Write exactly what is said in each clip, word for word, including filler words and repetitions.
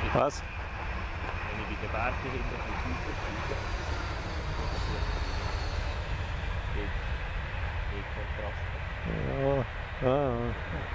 Was? Wenn ich bei den Bergen hinten ein bisschen tiefer fliege, geht, geht Kontrast. Ja, ah.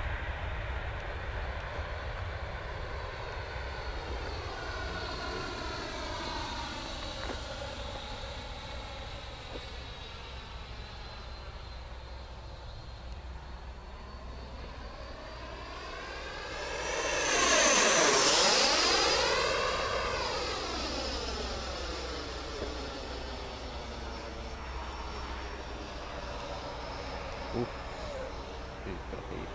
Uff, das ist doch viel.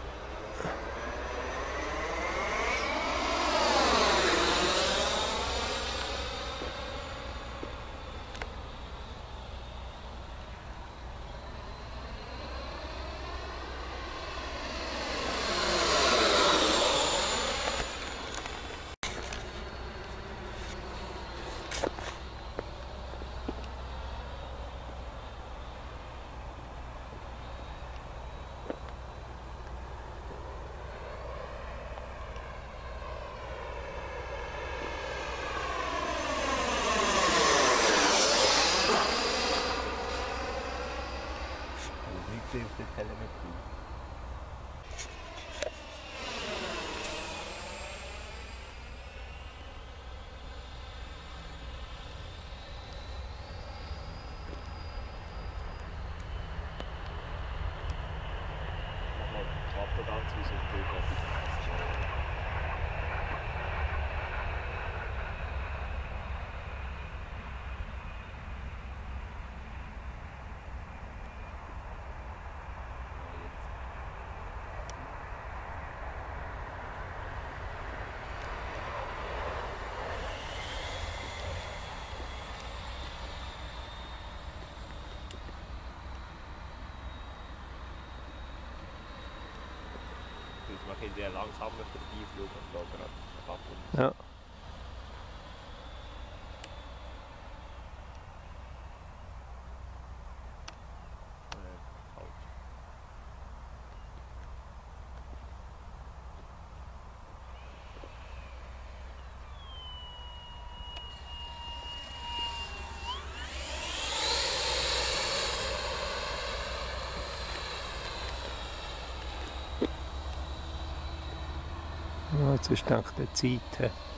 Auf der Telemetrie. Mach mal die Klappe ganz wie so ein Bild. Man kann ja langsam vorbeifliegen und da gerade klappen. Ja. Äh, falsch. Ja, jetzt ist denke ich die Zeit.